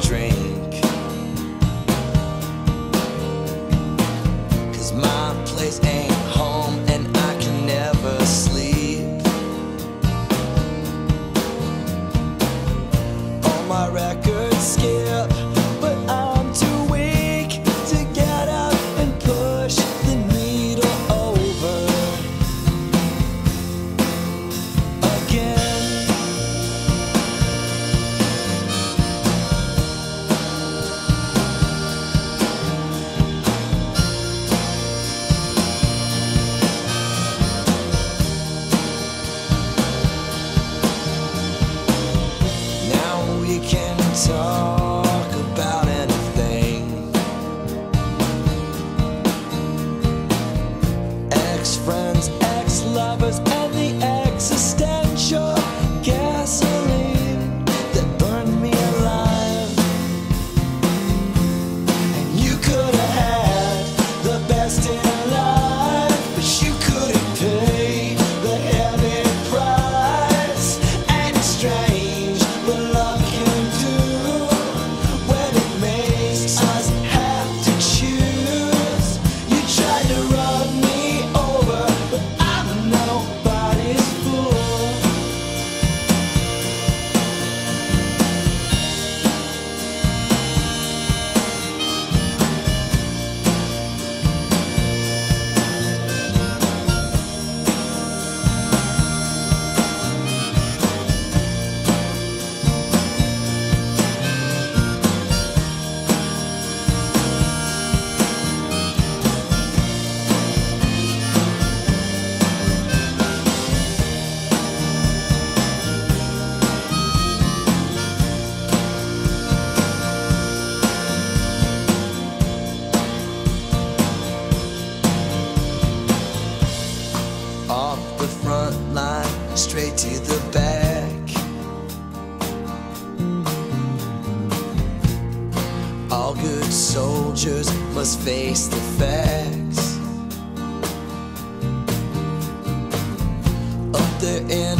drink, 'cause my place ain't home and I can never sleep. All my records skip, but I'm too weak to get up and push the needle over again. Now we can talk about anything. Ex-friends, ex-lovers, and the existential gasoline that burned me alive. And you could have had the best in life, but you couldn't pay the heavy price. And it's strange, but love can do when it makes us have to choose. You tried to rub me over, but I'm nobody's fool. Off the front line, straight to the back. All good soldiers must face the facts. Up there in